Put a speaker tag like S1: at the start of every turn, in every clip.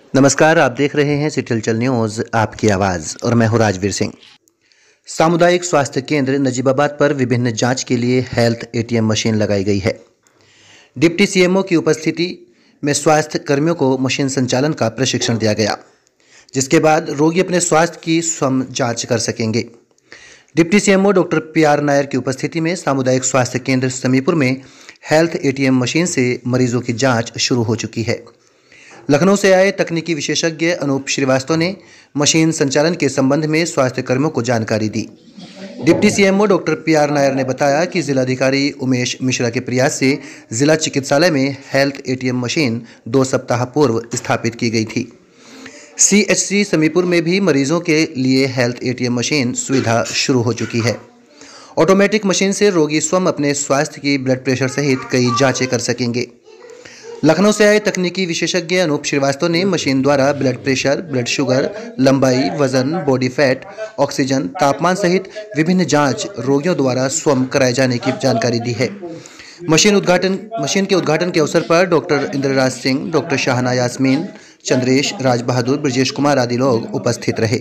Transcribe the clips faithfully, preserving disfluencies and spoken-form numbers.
S1: नमस्कार, आप देख रहे हैं सिटी हलचल न्यूज़, आपकी आवाज़, और मैं हूं राजवीर सिंह। सामुदायिक स्वास्थ्य केंद्र नजीबाबाद पर विभिन्न जांच के लिए हेल्थ एटीएम मशीन लगाई गई है। डिप्टी सीएमओ की उपस्थिति में स्वास्थ्य कर्मियों को मशीन संचालन का प्रशिक्षण दिया गया, जिसके बाद रोगी अपने स्वास्थ्य की स्वयं जाँच कर सकेंगे। Deputy CMO doctor P R Nair की उपस्थिति में सामुदायिक स्वास्थ्य केंद्र समीपुर में हेल्थ एटीएम मशीन से मरीजों की जाँच शुरू हो चुकी है। लखनऊ से आए तकनीकी विशेषज्ञ अनूप श्रीवास्तव ने मशीन संचालन के संबंध में स्वास्थ्य कर्मियों को जानकारी दी। Deputy CMO doctor P R Nair ने बताया कि जिलाधिकारी उमेश मिश्रा के प्रयास से जिला चिकित्सालय में हेल्थ एटीएम मशीन दो सप्ताह पूर्व स्थापित की गई थी। सीएचसी समीपुर में भी मरीजों के लिए हेल्थ एटीएम मशीन सुविधा शुरू हो चुकी है। ऑटोमेटिक मशीन से रोगी स्वयं अपने स्वास्थ्य की ब्लड प्रेशर सहित कई जाँचें कर सकेंगे। लखनऊ से आए तकनीकी विशेषज्ञ अनूप श्रीवास्तव ने मशीन द्वारा ब्लड प्रेशर, ब्लड शुगर, लंबाई, वजन, बॉडी फैट, ऑक्सीजन, तापमान सहित विभिन्न जांच रोगियों द्वारा स्वयं कराए जाने की जानकारी दी है। मशीन उद्घाटन मशीन के उद्घाटन के अवसर पर डॉक्टर इंद्रराज सिंह, डॉक्टर शाहना यास्मीन, चंद्रेश, राज बहादुर, ब्रजेश कुमार आदि लोग उपस्थित रहे।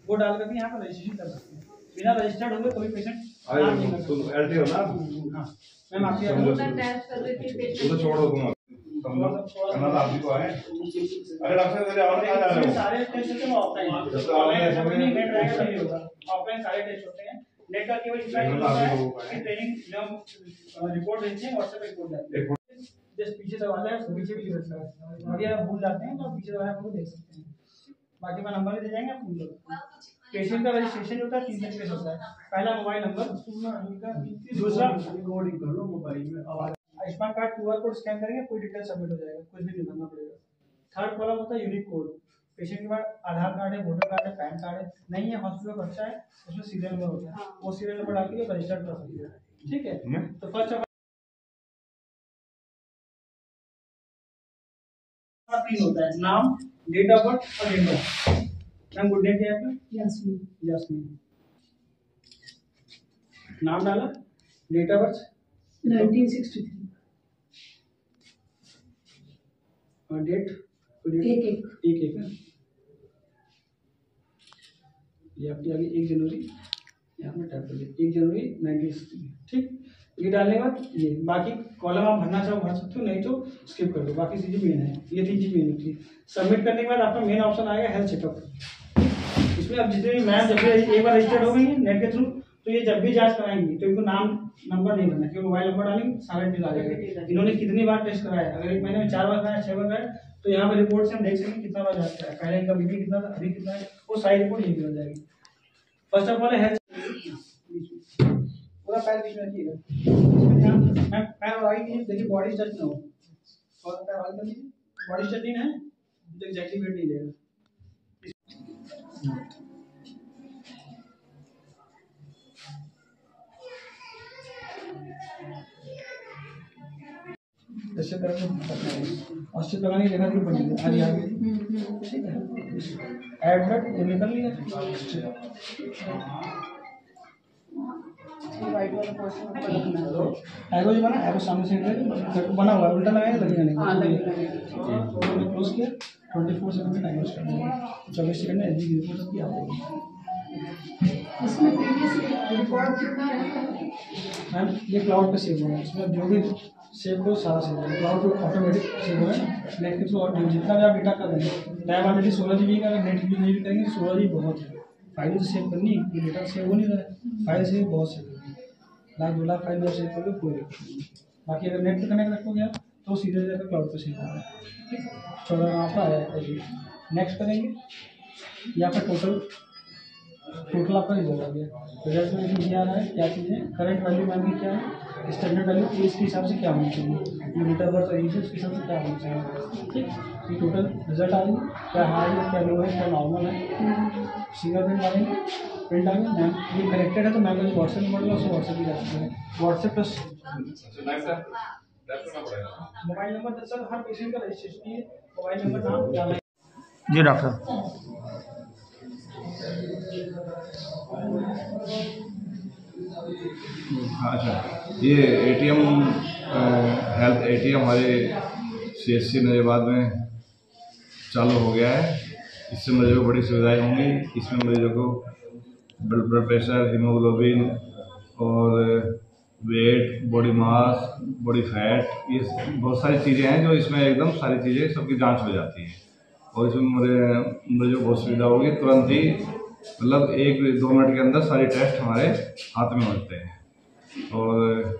S2: आप को है अरे डॉक्टर मेरे और कहां जा रहे हो? सारे टेस्ट होते हैं ऑफलाइन ऑफलाइन नेट रहेगा नहीं होगा। ऑफलाइन सारे टेस्ट होते हैं। नेट का केवल इतना यूज होता है कि ट्रेनिंग जब रिपोर्ट भेजते हैं व्हाट्सएप पे रिपोर्ट जाती है। जस्ट पीछे दबाना है, पीछे भी लिख सकते हैं। अगर आप भूल जाते हैं तो पीछे दबाना आपको देख सकते हैं। बाकी का नंबर दे जाएंगे आप भूल जाओगे। पेशेंट का रजिस्ट्रेशन होता है तीन तरीके से होता है। पहला मोबाइल नंबर, दूसरा कोडिंग कर लो मोबाइल में, Ayushman card QR code scan करेंगे, कोई डिटेल सबमिट हो जाएगा, कुछ भी नहीं भरना पड़ेगा। थर्ड कॉलम होता है यूनिक कोड। पेशेंट के पास आधार कार्ड है, वोटर कार्ड है, पैन कार्ड है, नहीं है हॉस्पिटल का खर्चा है, उसमें सीरियल नंबर होता है, वो सीरियल नंबर डाल के रजिस्टर कर सकते हैं। ठीक है, तो फर्स्ट तीन होता है, नाम, डेट ऑफ बर्थ और जेंडर। मैम गुड नेम क्या है आपका? यास्मीन। यास्मीन नाम डाला, date of birth nineteen sixty three और डेट एक एक एक एक है। ये आपकी आगे एक जनवरी, यहाँ में टाइप कर दिया एक जनवरी नाइनटीन सिक्सटी थ्री। ठीक, ये डालने के बाद ये बाकी कॉलम आप भरना चाहो भर सकते हो, नहीं तो स्किप कर दो। बाकी चीजें मेन है, ये तीन चीज मेन होती है। सबमिट करने के बाद आपका मेन ऑप्शन आएगा हेल्थ चेकअप। इसमें अब जितने भी मैम जब एक बार रजिस्टर्ड हो गई है नेट के थ्रू, तो ये जब भी जांच कराएंगी तो इनको नाम नंबर नहीं भरना, क्योंकि मोबाइल नंबर डालेंगे सारा डिटेल आ जाएगा। इन्होंने कितनी बार टेस्ट कराया, अगर एक महीने में चार बार कराया, छह बार कराया, तो यहाँ पे रिपोर्ट से हम देख सकेंगे कितना बार जांच कराया, पहले इनका बीपी कितना था, अभी कितना है, वो सारी रिपोर्ट यहीं मिल जाएगी। फर्स्ट ऑफ ऑल हेल्थ पूरा पैर बीच में रखिएगा। मैं पैर वाई कीजिए, देखिए बॉडी टच ना हो, और पैर वाई कर लीजिए, बॉडी टच नहीं है तो एग्जैक्टली वेट नहीं लेगा। जैसे तरह अस्सी तरह नहीं देखा कि बन गया आगे आगे। ठीक है, ऐड ब्लड ये निकल लिया। एरो जो बना, एरो सामने से बना हुआ उल्टा लगाएगा, लगेगा नहीं। क्लोज किया, ट्वेंटी फोर सेकंड में टाइम वेस्ट करना, चौबीस सेकंड में एजी की रिपोर्ट की आएगी। इसमें प्रीवियस रिकॉर्ड कितना है मैम? ये क्लाउड पे सेव होगा, इसमें जो भी सेव हो सारा सेव होगा, क्लाउड पे ऑटोमेटिक सेव होगा नेट के थ्रू। और जितना भी आप डेटा कर देंगे, टाइम ऑलरेडी सोलह जी बी का, नेट यूज नहीं भी करेंगे सोलह जी बहुत है। फाइल तो सेव करनी है, डेटा सेव हो नहीं रहा है, फाइल सेव बहुत सेव होगी, लाख दो लाख फाइल सेव करोगे कोई दिक्कत नहीं। बाकी अगर नेट पे कनेक्ट रखोगे आप तो सीधे जाकर क्लाउड पे सेव होगा। ठीक है, चौदह आपका आया, नेक्स्ट करेंगे, या फिर टोटल टोटल आपका रिजल्ट आ गया। रिजल्ट में देखिए ये आ रहा है, क्या चीज़ें करंट वैल्यू मान की क्या है, स्टैंडर्ड वैल्यू इसके हिसाब से क्या होनी चाहिए, डेट ऑफ बर्थ और एज उसके हिसाब से क्या होना चाहिए। ठीक, ये टोटल रिजल्ट आ रही है, क्या हाई है, क्या लो है, क्या नॉर्मल है। सिंगल प्रिंट डालेंगे, प्रिंट आ गया मैम, ये कनेक्टेड है तो मैम का जो व्हाट्सएप नंबर है उससे व्हाट्सएप भी जा सकते हैं। WhatsApp plus mobile number, sir हर पेशेंट का रजिस्ट्रेशन है, मोबाइल नंबर नाम डालें। जी डॉक्टर,
S3: अच्छा, ये एटीएम हेल्थ एटीएम हमारे सीएचसी नजीबाबाद में चालू हो गया है। इससे मरीजों को बड़ी सुविधाएं होंगी। इसमें मरीजों को ब्लड ब्लड प्रेशर, हीमोग्लोबिन और weight, body mass, body fat, ये बहुत सारी चीज़ें हैं जो इसमें एकदम सारी चीज़ें सबकी जांच हो जाती है। और इसमें मरीजों को बहुत सुविधा होगी। तुरंत ही मतलब एक दो मिनट के अंदर सारी टेस्ट हमारे हाथ में होते हैं। और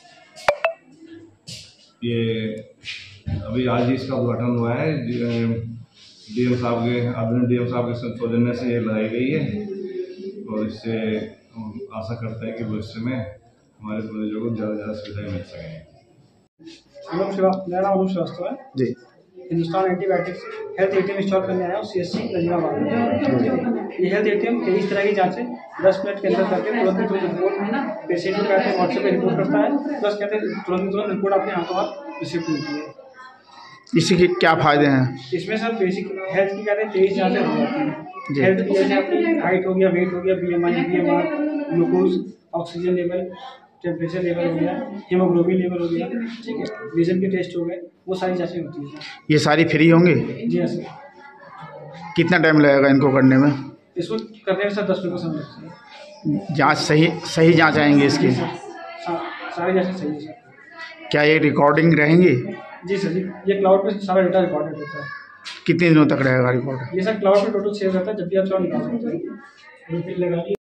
S3: ये अभी आज ही इसका उद्घाटन हुआ है। डीएम साहब के आदरणीय डीएम साहब के सौजन्य से ये लगाई गई है। और इससे हम आशा करते हैं कि भविष्य में हमारे मरीजों को ज़्यादा से ज़्यादा सुविधाएं मिल सकें।
S2: अनुप श्रीवास्तव, मेरा नाम अनुप श्रीवास्तव है
S4: जी।
S2: Hindustan antibiotics health ATM install करने आया हूँ सी एस सी नजीबाबाद में। ये हेल्थ एटीएम तेईस तरह की जाँचें दस मिनट के अंदर करके तुरंत तुरंत रिपोर्ट पेशेंट को कहते हैं व्हाट्सएप पे रिपोर्ट करता है, प्लस कहते हैं तुरंत तुरंत रिपोर्ट आपके हाथों हाथ रिसिप्ट मिलती है।
S4: इसी के क्या फ़ायदे हैं?
S2: इसमें सर बेसिक हेल्थ की कहते हैं तेईस जाँचें हो जाती हैं। हेल्थ की जैसे आपकी हाइट हो गया, वेट हो गया, B M I, B M R, glucose, oxygen level, temperature level हो गया, हीमोग्लोबिन लेवल हो गया, ठीक है, विजन के टेस्ट हो गए, वो सारी जाँचें होती हैं सर।
S4: ये सारी फ्री होंगी?
S2: जी हाँ सर।
S4: कितना टाइम लगेगा इनको करने में?
S2: इसको करने में सर दस मिनट का समय लगता है।
S4: जांच सही सही जांच आएंगे इसकी?
S2: जी सर, सारी जाँचें सही है सर।
S4: क्या ये रिकॉर्डिंग रहेंगी?
S2: जी सर जी, ये क्लाउड पे सारा डेटा रिकॉर्डेड होता है।
S4: कितने दिनों तक रहेगा रिकॉर्ड?
S2: ये सर क्लाउड पे टोटल सेव रहता है, जब भी आप चाहो निकाल सकते हैं।